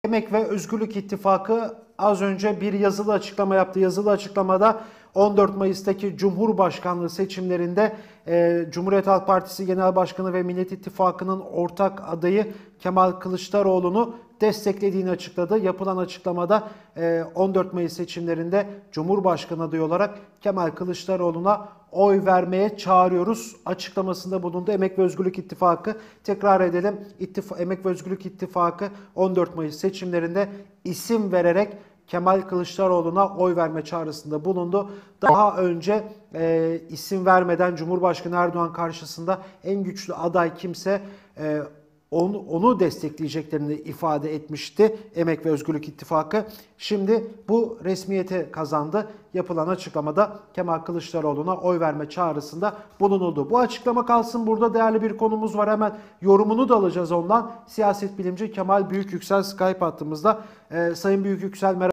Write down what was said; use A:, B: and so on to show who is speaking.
A: Emek ve Özgürlük İttifakı az önce bir yazılı açıklama yaptı. Yazılı açıklamada 14 Mayıs'taki Cumhurbaşkanlığı seçimlerinde Cumhuriyet Halk Partisi Genel Başkanı ve Millet İttifakı'nın ortak adayı Kemal Kılıçdaroğlu'nu desteklediğini açıkladı. Yapılan açıklamada 14 Mayıs seçimlerinde Cumhurbaşkanı adayı olarak Kemal Kılıçdaroğlu'na oy vermeye çağırıyoruz açıklamasında bulundu. Emek ve Özgürlük İttifakı, tekrar edelim, Emek ve Özgürlük İttifakı 14 Mayıs seçimlerinde isim vererek Kemal Kılıçdaroğlu'na oy verme çağrısında bulundu. Daha önce isim vermeden Cumhurbaşkanı Erdoğan karşısında en güçlü aday kimse onu destekleyeceklerini ifade etmişti Emek ve Özgürlük İttifakı. Şimdi bu resmiyete kazandı. Yapılan açıklamada Kemal Kılıçdaroğlu'na oy verme çağrısında bulunuldu. Bu açıklama kalsın burada, değerli bir konumuz var. Hemen yorumunu da alacağız ondan. Siyaset bilimci Kemal Büyükyüksel Skype hattımızda. Sayın Büyükyüksel, merhaba.